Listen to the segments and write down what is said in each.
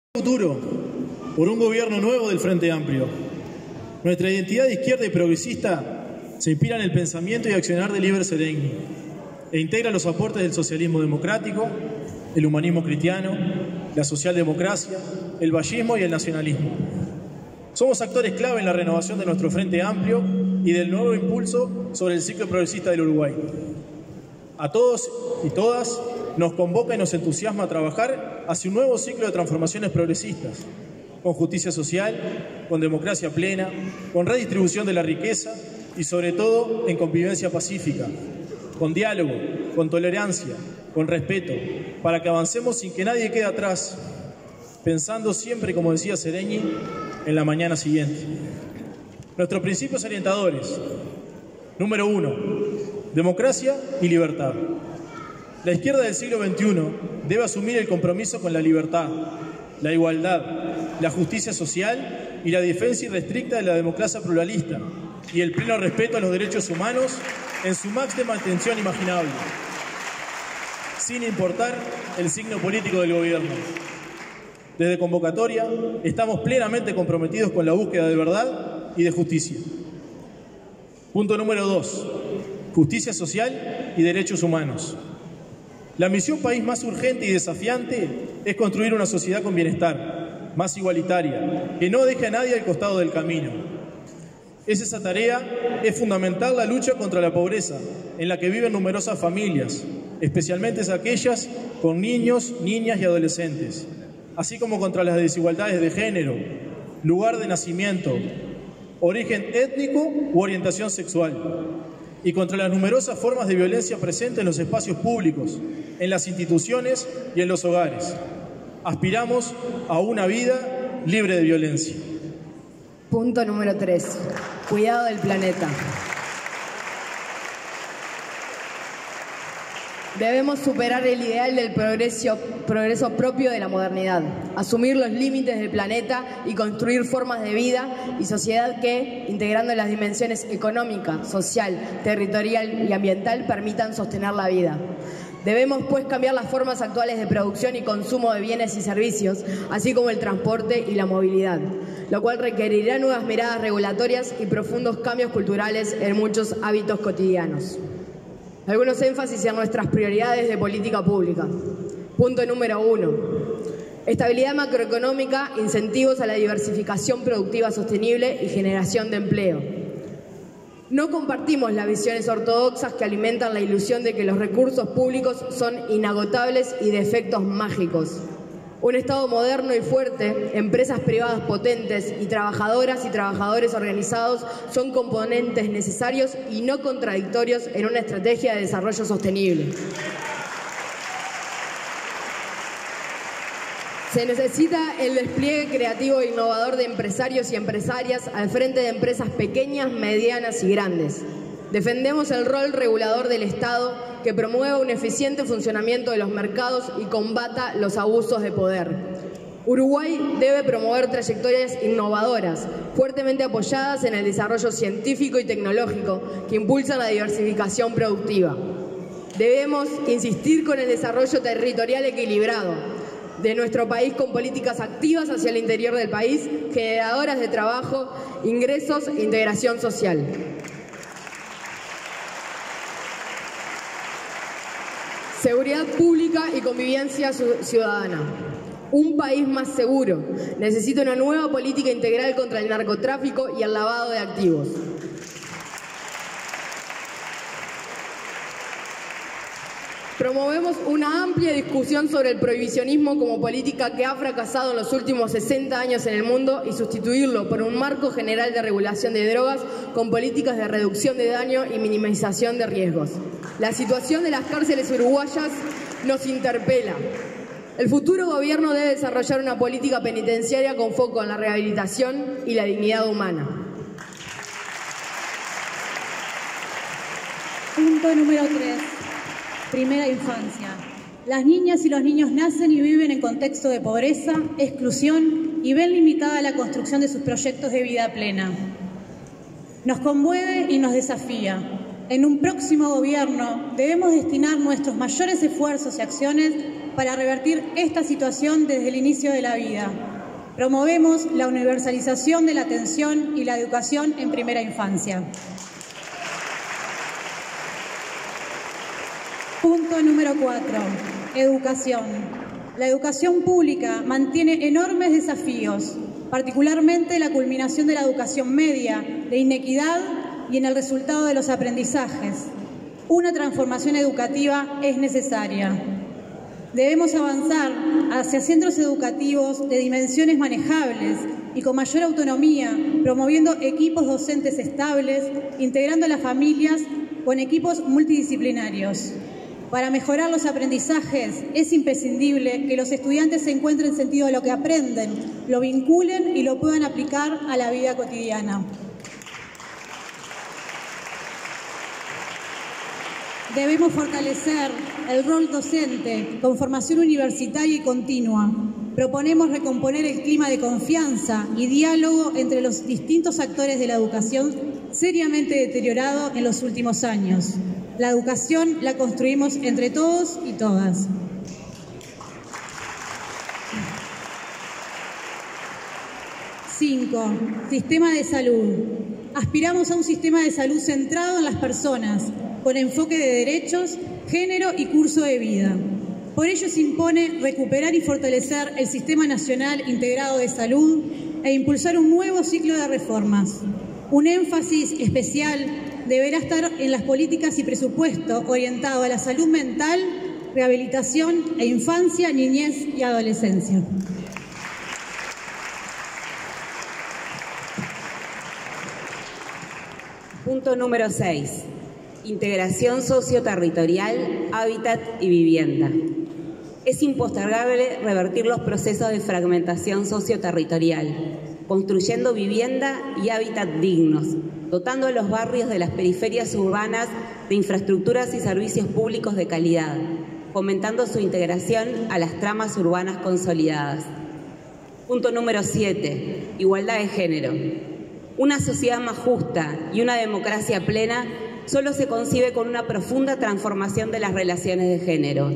Futuro por un gobierno nuevo del Frente Amplio. Nuestra identidad de izquierda y progresista se inspira en el pensamiento y accionar de Líber Seregni e integra los aportes del socialismo democrático, el humanismo cristiano, la socialdemocracia, el vallismo y el nacionalismo. Somos actores clave en la renovación de nuestro Frente Amplio y del nuevo impulso sobre el ciclo progresista del Uruguay. A todos y todas nos convoca y nos entusiasma a trabajar hacia un nuevo ciclo de transformaciones progresistas, con justicia social, con democracia plena, con redistribución de la riqueza y sobre todo en convivencia pacífica, con diálogo, con tolerancia, con respeto, para que avancemos sin que nadie quede atrás, pensando siempre, como decía Seregni, en la mañana siguiente. Nuestros principios orientadores. Número 1. Democracia y libertad. La izquierda del siglo XXI debe asumir el compromiso con la libertad, la igualdad, la justicia social y la defensa irrestricta de la democracia pluralista y el pleno respeto a los derechos humanos en su máxima extensión imaginable, sin importar el signo político del gobierno. Desde Convocatoria estamos plenamente comprometidos con la búsqueda de verdad y de justicia. Punto número 2. Justicia social y derechos humanos. La misión país más urgente y desafiante es construir una sociedad con bienestar, más igualitaria, que no deje a nadie al costado del camino. Esa tarea es fundamental la lucha contra la pobreza, en la que viven numerosas familias, especialmente aquellas con niños, niñas y adolescentes, así como contra las desigualdades de género, lugar de nacimiento, origen étnico u orientación sexual, y contra las numerosas formas de violencia presentes en los espacios públicos, en las instituciones y en los hogares. Aspiramos a una vida libre de violencia. Punto número 3. Cuidado del planeta. Debemos superar el ideal del progreso propio de la modernidad, asumir los límites del planeta y construir formas de vida y sociedad que, integrando las dimensiones económica, social, territorial y ambiental, permitan sostener la vida. Debemos, pues, cambiar las formas actuales de producción y consumo de bienes y servicios, así como el transporte y la movilidad, lo cual requerirá nuevas miradas regulatorias y profundos cambios culturales en muchos hábitos cotidianos. Algunos énfasis en nuestras prioridades de política pública. Punto número 1. Estabilidad macroeconómica, incentivos a la diversificación productiva sostenible y generación de empleo. No compartimos las visiones ortodoxas que alimentan la ilusión de que los recursos públicos son inagotables y de efectos mágicos. Un Estado moderno y fuerte, empresas privadas potentes y trabajadoras y trabajadores organizados son componentes necesarios y no contradictorios en una estrategia de desarrollo sostenible. Se necesita el despliegue creativo e innovador de empresarios y empresarias al frente de empresas pequeñas, medianas y grandes. Defendemos el rol regulador del Estado que promueva un eficiente funcionamiento de los mercados y combata los abusos de poder. Uruguay debe promover trayectorias innovadoras, fuertemente apoyadas en el desarrollo científico y tecnológico que impulsan la diversificación productiva. Debemos insistir con el desarrollo territorial equilibrado de nuestro país con políticas activas hacia el interior del país, generadoras de trabajo, ingresos e integración social. Seguridad pública y convivencia ciudadana. Un país más seguro necesita una nueva política integral contra el narcotráfico y el lavado de activos. Promovemos una amplia discusión sobre el prohibicionismo como política que ha fracasado en los últimos 60 años en el mundo y sustituirlo por un marco general de regulación de drogas con políticas de reducción de daño y minimización de riesgos. La situación de las cárceles uruguayas nos interpela. El futuro gobierno debe desarrollar una política penitenciaria con foco en la rehabilitación y la dignidad humana. Punto número 3. Primera infancia. Las niñas y los niños nacen y viven en contexto de pobreza, exclusión y ven limitada la construcción de sus proyectos de vida plena. Nos conmueve y nos desafía. En un próximo gobierno debemos destinar nuestros mayores esfuerzos y acciones para revertir esta situación desde el inicio de la vida. Promovemos la universalización de la atención y la educación en primera infancia. Punto número 4. Educación. La educación pública mantiene enormes desafíos, particularmente la culminación de la educación media, de inequidad y en el resultado de los aprendizajes. Una transformación educativa es necesaria. Debemos avanzar hacia centros educativos de dimensiones manejables y con mayor autonomía, promoviendo equipos docentes estables, integrando a las familias con equipos multidisciplinarios. Para mejorar los aprendizajes es imprescindible que los estudiantes se encuentren sentido a lo que aprenden, lo vinculen y lo puedan aplicar a la vida cotidiana. Debemos fortalecer el rol docente con formación universitaria y continua. Proponemos recomponer el clima de confianza y diálogo entre los distintos actores de la educación seriamente deteriorado en los últimos años. La educación la construimos entre todos y todas. Cinco, sistema de salud. Aspiramos a un sistema de salud centrado en las personas, con enfoque de derechos, género y curso de vida. Por ello se impone recuperar y fortalecer el Sistema Nacional Integrado de Salud e impulsar un nuevo ciclo de reformas. Un énfasis especial deberá estar en las políticas y presupuesto orientado a la salud mental, rehabilitación e infancia, niñez y adolescencia. Punto número 6. Integración socioterritorial, hábitat y vivienda. Es impostergable revertir los procesos de fragmentación socioterritorial, construyendo vivienda y hábitat dignos, dotando a los barrios de las periferias urbanas de infraestructuras y servicios públicos de calidad, fomentando su integración a las tramas urbanas consolidadas. Punto número 7. Igualdad de género. Una sociedad más justa y una democracia plena solo se concibe con una profunda transformación de las relaciones de género.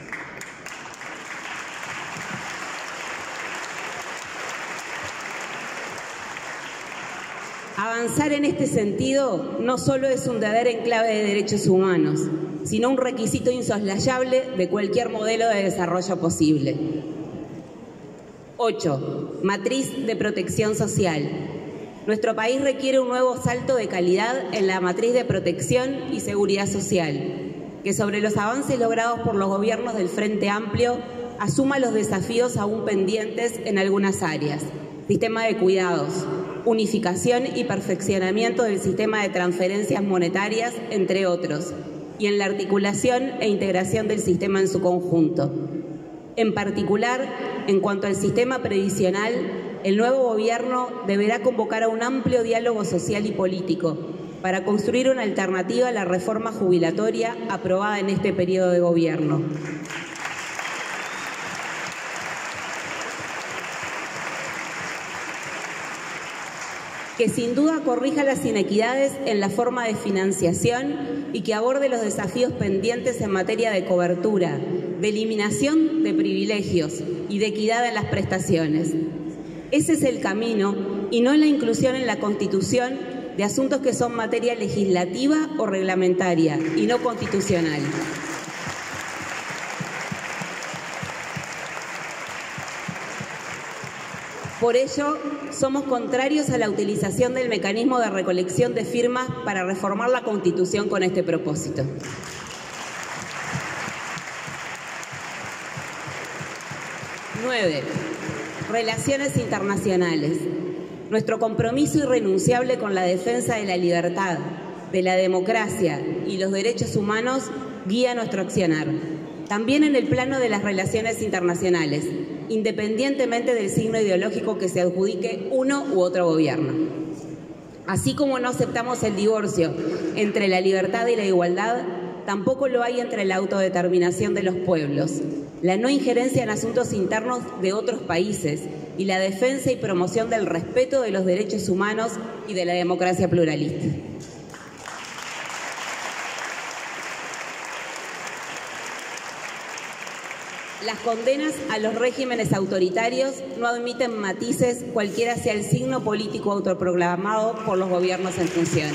Avanzar en este sentido no solo es un deber en clave de derechos humanos, sino un requisito insoslayable de cualquier modelo de desarrollo posible. 8. Matriz de protección social. Nuestro país requiere un nuevo salto de calidad en la matriz de protección y seguridad social, que sobre los avances logrados por los gobiernos del Frente Amplio asuma los desafíos aún pendientes en algunas áreas: sistema de cuidados, unificación y perfeccionamiento del sistema de transferencias monetarias, entre otros, y en la articulación e integración del sistema en su conjunto. En particular, en cuanto al sistema previsional, el nuevo gobierno deberá convocar a un amplio diálogo social y político para construir una alternativa a la reforma jubilatoria aprobada en este periodo de gobierno. Que sin duda corrija las inequidades en la forma de financiación y que aborde los desafíos pendientes en materia de cobertura, de eliminación de privilegios y de equidad en las prestaciones. Ese es el camino y no la inclusión en la Constitución de asuntos que son materia legislativa o reglamentaria y no constitucional. Por ello, somos contrarios a la utilización del mecanismo de recolección de firmas para reformar la Constitución con este propósito. 9. Relaciones internacionales. Nuestro compromiso irrenunciable con la defensa de la libertad, de la democracia y los derechos humanos guía nuestro accionar, también en el plano de las relaciones internacionales, independientemente del signo ideológico que se adjudique uno u otro gobierno. Así como no aceptamos el divorcio entre la libertad y la igualdad, tampoco lo hay entre la autodeterminación de los pueblos, la no injerencia en asuntos internos de otros países y la defensa y promoción del respeto de los derechos humanos y de la democracia pluralista. Las condenas a los regímenes autoritarios no admiten matices, cualquiera sea el signo político autoproclamado por los gobiernos en funciones.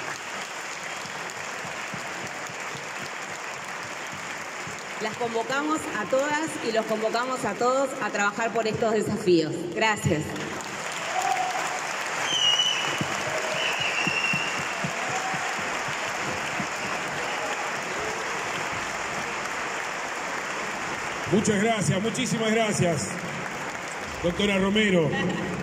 Las convocamos a todas y los convocamos a todos a trabajar por estos desafíos. Gracias. Muchas gracias, muchísimas gracias, doctora Romero.